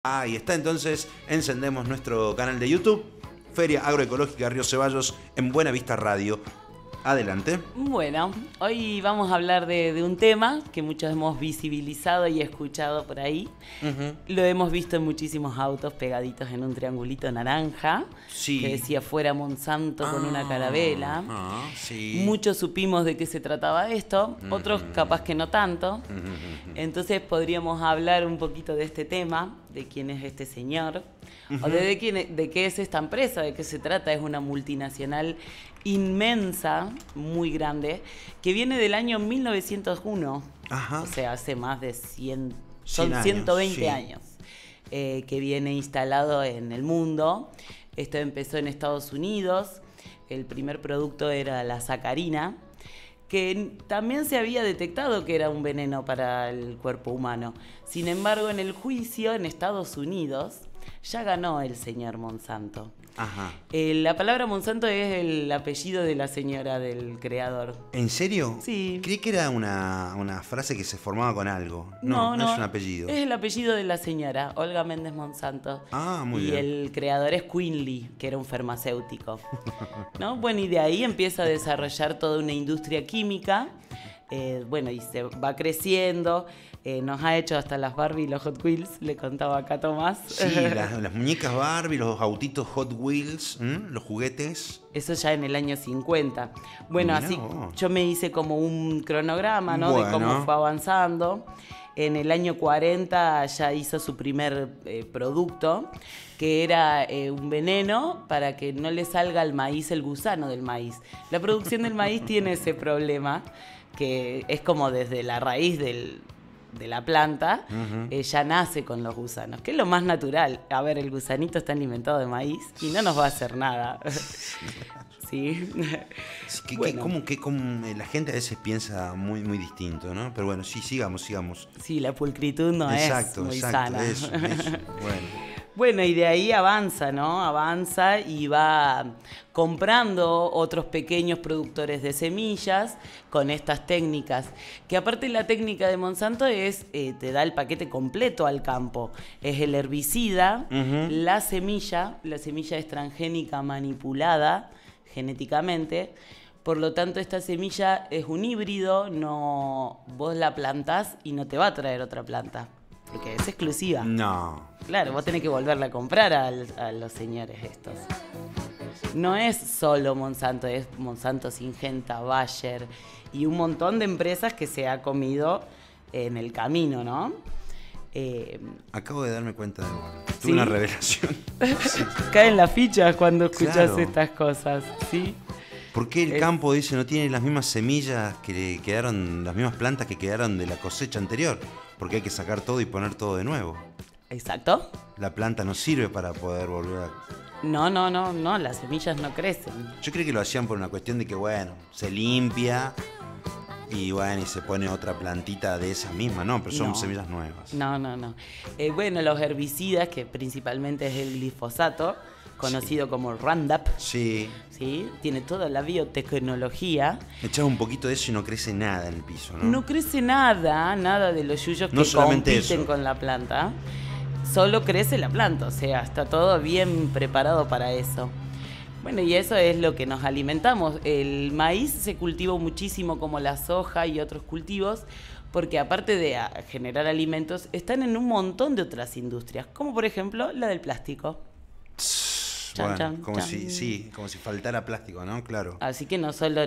Ahí está, entonces encendemos nuestro canal de YouTube, Feria Agroecológica Río Ceballos, en Buena Vista Radio. Adelante. Bueno, hoy vamos a hablar de un tema que muchos hemos visibilizado y escuchado por ahí. Lo hemos visto en muchísimos autos pegaditos en un triangulito naranja, Sí. que decía fuera Monsanto con una carabela. Sí. Muchos supimos de qué se trataba esto, otros capaz que no tanto. Entonces podríamos hablar un poquito de este tema, de quién es este señor, o de qué es esta empresa, de qué se trata. Es una multinacional inmensa, muy grande, que viene del año 1901, Ajá. o sea, hace más de 100, 100 son años, 120 sí. años, que viene instalado en el mundo. Esto empezó en Estados Unidos, el primer producto era la sacarina, que también se había detectado que era un veneno para el cuerpo humano. Sin embargo, en el juicio en Estados Unidos ya ganó el señor Monsanto. Ajá. La palabra Monsanto es el apellido de la señora del creador. ¿En serio? Sí. Creí que era una frase que se formaba con algo. No es un apellido. Es el apellido de la señora, Olga Méndez Monsanto. Ah, muy y bien. el creador es Quinley, que era un farmacéutico. ¿No? Bueno, y de ahí empieza a desarrollar toda una industria química. Y se va creciendo. Nos ha hecho hasta las Barbie y los Hot Wheels, le contaba acá Tomás. Sí, las muñecas Barbie, los autitos Hot Wheels, los juguetes. Eso ya en el año 50. Bueno, Mirá así vos. yo me hice como un cronograma, ¿no? Bueno. De cómo fue avanzando. En el año 40 ya hizo su primer producto, que era un veneno para que no le salga al maíz el gusano del maíz. La producción del maíz tiene ese problema, que es como desde la raíz de la planta, ya nace con los gusanos, que es lo más natural. A ver, el gusanito está alimentado de maíz y no nos va a hacer nada. Sí. Como la gente a veces piensa muy, muy distinto, ¿no? Pero bueno, sí, sigamos. Sí, la pulcritud no es muy sana. Eso. Bueno. Bueno, y de ahí avanza, ¿no? Avanza y va comprando otros pequeños productores de semillas con estas técnicas. Que aparte la técnica de Monsanto es, te da el paquete completo al campo. Es el herbicida, la semilla es transgénica manipulada genéticamente. Por lo tanto, esta semilla es un híbrido, vos la plantás y no te va a traer otra planta, porque es exclusiva. No. Claro, vos tenés que volverla a comprar a los señores estos. No es solo Monsanto, es Monsanto, Syngenta, Bayer y un montón de empresas que se ha comido en el camino, ¿no? Acabo de darme cuenta de algo. Tuve ¿Sí? una revelación. Sí. Caen las fichas cuando escuchás Claro. estas cosas, ¿sí? ¿Por qué el campo, dice, no tiene las mismas semillas que le quedaron, las mismas plantas que quedaron de la cosecha anterior? Porque hay que sacar todo y poner todo de nuevo. Exacto. La planta no sirve para poder volver a... No, las semillas no crecen. Yo creo que lo hacían por una cuestión de que, bueno, se limpia y bueno, y se pone otra plantita de esa misma, ¿no? Pero son No. semillas nuevas. No. Bueno, los herbicidas, que principalmente es el glifosato, conocido como Roundup, Sí. ¿sí? Tiene toda la biotecnología. Echas un poquito de eso y no crece nada en el piso, ¿no? No crece nada de los yuyos No que solamente compiten eso. con la planta. Solo crece la planta, o sea, está todo bien preparado para eso. Bueno, y eso es lo que nos alimentamos. El maíz se cultiva muchísimo como la soja y otros cultivos, porque aparte de generar alimentos, están en un montón de otras industrias, como por ejemplo la del plástico. Bueno, Chan, como chan. como si faltara plástico, ¿no? Claro. Así que no solo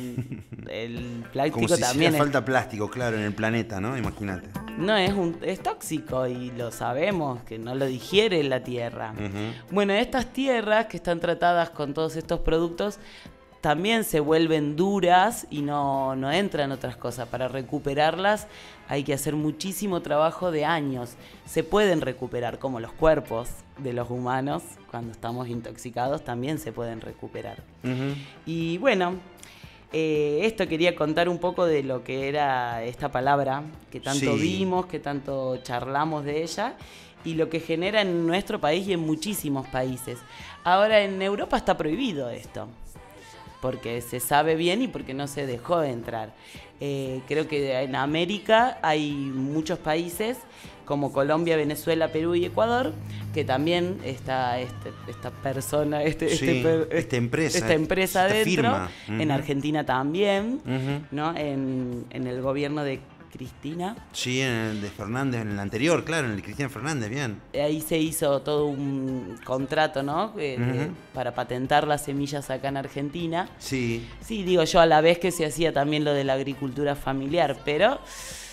el plástico Como si también hiciera falta plástico, claro, en el planeta, ¿no? Imagínate. no es tóxico y lo sabemos, que no lo digiere la tierra. Bueno, estas tierras que están tratadas con todos estos productos también se vuelven duras y no entran otras cosas. Para recuperarlas hay que hacer muchísimo trabajo de años. Se pueden recuperar, como los cuerpos de los humanos, cuando estamos intoxicados también se pueden recuperar. Y bueno, esto quería contar un poco de lo que era esta palabra, que tanto Sí. vimos, que tanto charlamos de ella, y lo que genera en nuestro país y en muchísimos países. Ahora en Europa está prohibido esto. porque se sabe bien y porque no se dejó de entrar. Creo que en América hay muchos países como Colombia, Venezuela, Perú y Ecuador, que también está esta persona, esta empresa dentro. Firma. En Argentina también, ¿no? En el gobierno de Cristina. Sí, en el de Fernández, en el anterior, claro, en el de Cristina Fernández, bien. Ahí se hizo todo un contrato, ¿no? Para patentar las semillas acá en Argentina. Sí. Sí, digo yo, a la vez que se hacía también lo de la agricultura familiar, pero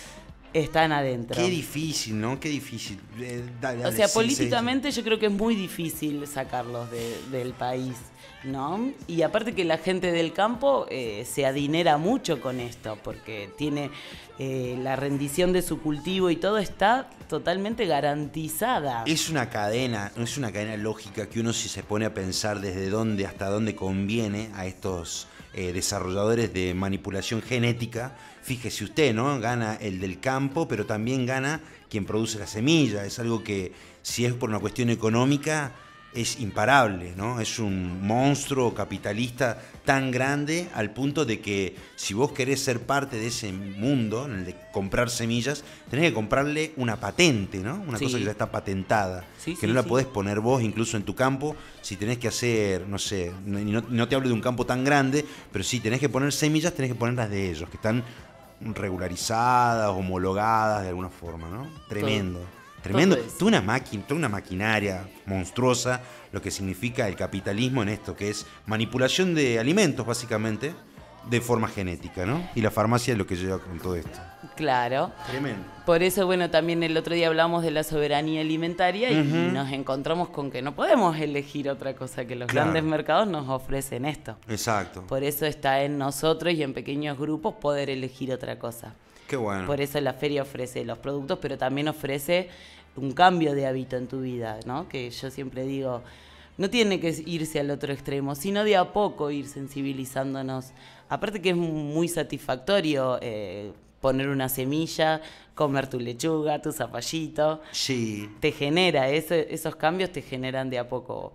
están adentro. Qué difícil, ¿no? Qué difícil. Dale, o sea, sí, políticamente yo creo que es muy difícil sacarlos del país, ¿no? Y aparte que la gente del campo se adinera mucho con esto, porque tiene la rendición de su cultivo y todo está totalmente garantizada. Es una cadena lógica que uno, si se pone a pensar desde dónde hasta dónde conviene a estos desarrolladores de manipulación genética. Fíjese usted, ¿no? Gana el del campo, pero también gana quien produce la semilla. Es algo que, si es por una cuestión económica, es imparable, ¿no? Es un monstruo capitalista tan grande al punto de que si vos querés ser parte de ese mundo, en el de comprar semillas, tenés que comprarle una patente, ¿no? Una cosa que ya está patentada, que no la podés poner vos incluso en tu campo. Si tenés que hacer, no sé, no te hablo de un campo tan grande, pero si tenés que poner semillas, tenés que ponerlas de ellos, que están regularizadas, homologadas de alguna forma, ¿no? Tremendo. Tremendo, toda una maquinaria monstruosa, lo que significa el capitalismo en esto, que es manipulación de alimentos, básicamente, de forma genética, ¿no? Y la farmacia es lo que lleva con todo esto. Claro. Tremendo. Por eso, bueno, también el otro día hablamos de la soberanía alimentaria y nos encontramos con que no podemos elegir otra cosa, que los grandes mercados nos ofrecen esto. Exacto. Por eso está en nosotros y en pequeños grupos poder elegir otra cosa. Qué bueno. Por eso la feria ofrece los productos, pero también ofrece un cambio de hábito en tu vida, ¿no? Que yo siempre digo, no tiene que irse al otro extremo, sino de a poco ir sensibilizándonos. Aparte que es muy satisfactorio poner una semilla, comer tu lechuga, tu zapallito. Sí. Te genera, esos cambios te generan de a poco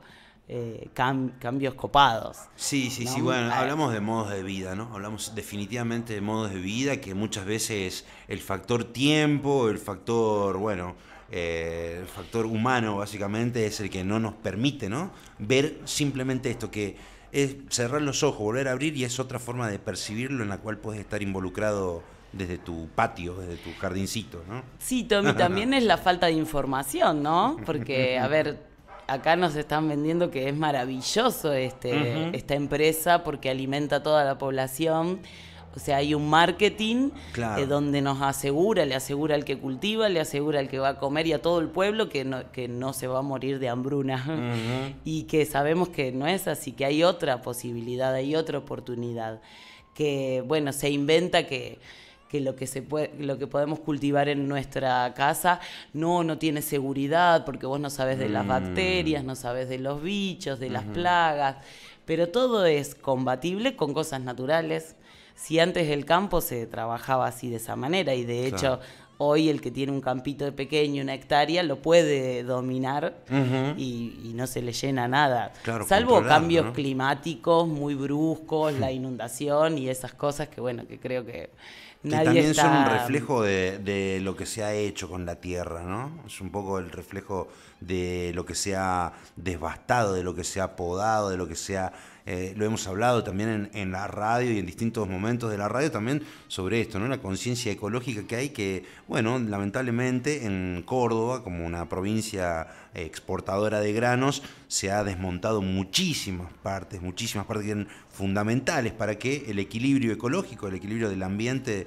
cambios copados. Sí, ¿no? sí, bueno, hablamos de modos de vida, ¿no? Hablamos definitivamente de modos de vida, que muchas veces el factor tiempo, el factor humano básicamente es el que no nos permite, ¿no? Ver simplemente esto, que es cerrar los ojos, volver a abrir, y es otra forma de percibirlo en la cual puedes estar involucrado desde tu patio, desde tu jardincito, ¿no? Sí, Tommy, también es la falta de información, ¿no? Porque, a ver, acá nos están vendiendo que es maravilloso esta empresa porque alimenta a toda la población. O sea, hay un marketing donde nos le asegura al que cultiva, le asegura al que va a comer y a todo el pueblo que no se va a morir de hambruna. Y que sabemos que no es así, que hay otra posibilidad, hay otra oportunidad. Que, bueno, se inventa que lo que podemos cultivar en nuestra casa no tiene seguridad porque vos no sabes de las bacterias, no sabes de los bichos, de las plagas, pero todo es compatible con cosas naturales. Si antes el campo se trabajaba así de esa manera y de hecho hoy el que tiene un campito pequeño, 1 hectárea, lo puede dominar y no se le llena nada. Claro, salvo cambios climáticos muy bruscos, la inundación y esas cosas que bueno, que creo que nadie también son un reflejo de lo que se ha hecho con la tierra, ¿no? Es un poco el reflejo de lo que se ha devastado, de lo que se ha podado, de lo que se ha... lo hemos hablado también en la radio y en distintos momentos de la radio también sobre esto, ¿no? La conciencia ecológica que hay, que, bueno, lamentablemente en Córdoba, como una provincia exportadora de granos, se ha desmontado muchísimas partes que eran fundamentales para que el equilibrio ecológico, el equilibrio del ambiente,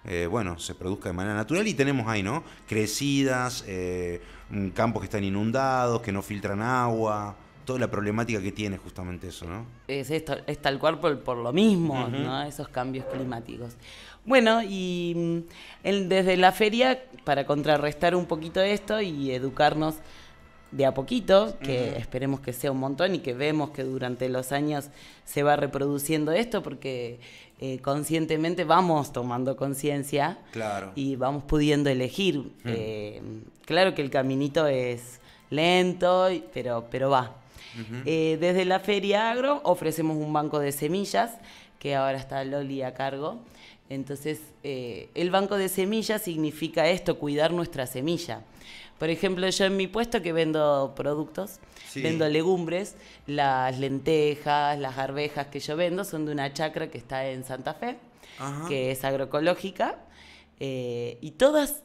se produzca de manera natural, y tenemos ahí, ¿no? Crecidas, campos que están inundados, que no filtran agua, toda la problemática que tiene justamente eso, ¿no? Es tal cual por lo mismo, ¿no? Esos cambios climáticos. Bueno, y desde la feria, para contrarrestar un poquito esto y educarnos de a poquito, que esperemos que sea un montón y que vemos que durante los años se va reproduciendo esto, porque conscientemente vamos tomando conciencia y vamos pudiendo elegir. Claro que el caminito es lento, pero va. Desde la Feria Agro ofrecemos un banco de semillas, que ahora está Loli a cargo. Entonces, el banco de semillas significa esto, cuidar nuestra semilla. Por ejemplo, yo en mi puesto que vendo productos, vendo legumbres, las lentejas, las arvejas que yo vendo son de una chacra que está en Santa Fe, que es agroecológica. Y todas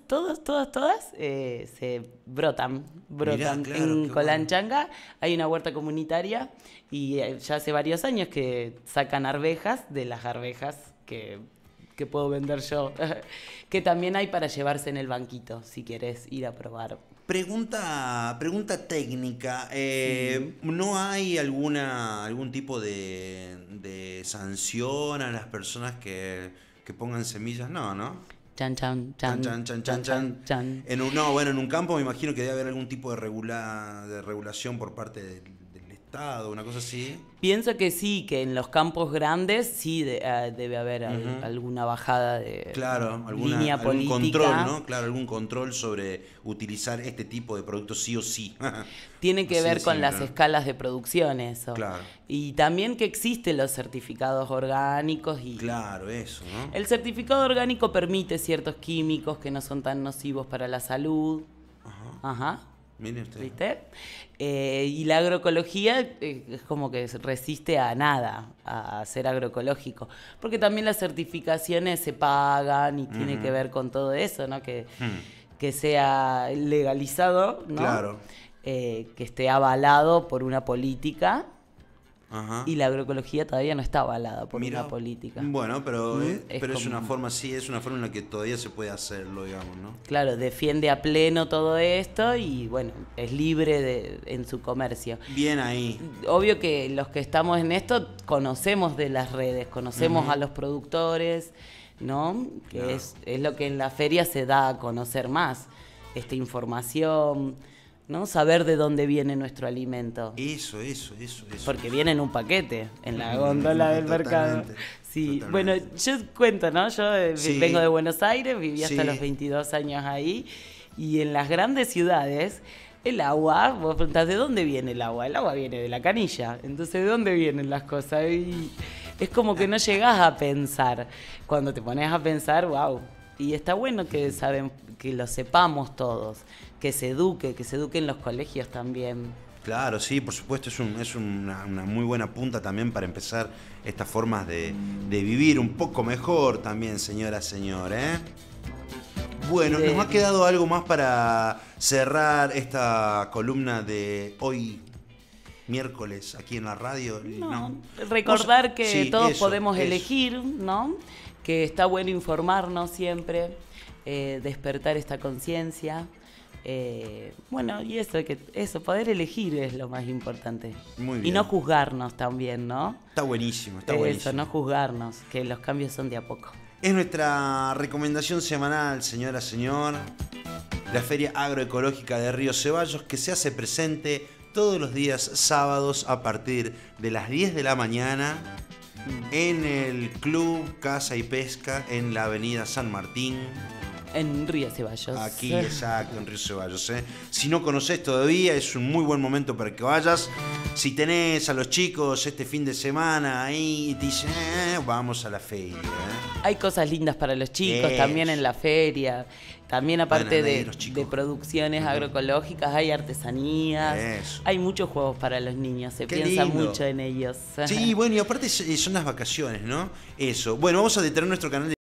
se brotan. Mirá, claro, en Colanchanga hay una huerta comunitaria y ya hace varios años que sacan arvejas de las arvejas que puedo vender yo, que también hay para llevarse en el banquito, si quieres ir a probar. Pregunta técnica, ¿no hay algún tipo de sanción a las personas que pongan semillas? No. Chan, chan, chan, chan. En un campo me imagino que debe haber algún tipo de regulación por parte del Estado, una cosa así. Pienso que sí, que en los campos grandes sí debe haber alguna bajada de línea política. Algún control, ¿no? Claro, algún control sobre utilizar este tipo de productos sí o sí. Tiene que ver con las escalas de producción eso. Claro. Y también que existen los certificados orgánicos. Claro, eso, ¿no? El certificado orgánico permite ciertos químicos que no son tan nocivos para la salud. Ajá. Mire usted. ¿Viste? Y la agroecología es como que resiste a nada, a ser agroecológico. Porque también las certificaciones se pagan y tiene que ver con todo eso, ¿no? Que sea legalizado, ¿no? Claro. Que esté avalado por una política. Y la agroecología todavía no está avalada por una política. Bueno, pero es una forma, es una forma en la que todavía se puede hacerlo, digamos, ¿no? Claro, defiende a pleno todo esto y bueno, es libre en su comercio. Bien ahí. Obvio que los que estamos en esto conocemos de las redes, conocemos a los productores, ¿no? Que es lo que en la feria se da a conocer más, esta información, ¿no? Saber de dónde viene nuestro alimento. Eso. Porque viene en un paquete, en la góndola del mercado. Sí, totalmente. Bueno, yo cuento, ¿no? Yo vengo de Buenos Aires, viví hasta los 22 años ahí, y en las grandes ciudades, el agua, vos preguntás, ¿de dónde viene el agua? El agua viene de la canilla. Entonces, ¿de dónde vienen las cosas? Y es como que no llegás a pensar. Cuando te pones a pensar, wow. Y está bueno que lo sepamos todos, que se eduque en los colegios también. Claro, sí, por supuesto, es una muy buena punta también para empezar estas formas de vivir un poco mejor también, señora, señor, ¿eh? Bueno, nos ha quedado algo más para cerrar esta columna de hoy, miércoles, aquí en la radio. No. Recordar que todos podemos elegir, ¿no? Que está bueno informarnos siempre, despertar esta conciencia. Bueno, y eso, poder elegir es lo más importante. Muy bien. Y no juzgarnos también, ¿no? Está buenísimo, Eso, no juzgarnos, que los cambios son de a poco. Es nuestra recomendación semanal, señora, señor. La Feria Agroecológica de Río Ceballos, que se hace presente todos los días sábados a partir de las 10 de la mañana en el Club Caza y Pesca en la avenida San Martín. En Río Ceballos. Aquí, exacto, en Río Ceballos. Si no conoces todavía, es un muy buen momento para que vayas. Si tenés a los chicos este fin de semana ahí y te dicen, vamos a la feria. Hay cosas lindas para los chicos también en la feria. También aparte de producciones agroecológicas, hay artesanías. Eso. Hay muchos juegos para los niños, se piensa mucho en ellos. Sí, bueno, y aparte son las vacaciones, ¿no? Eso. Bueno, vamos a detener nuestro canal de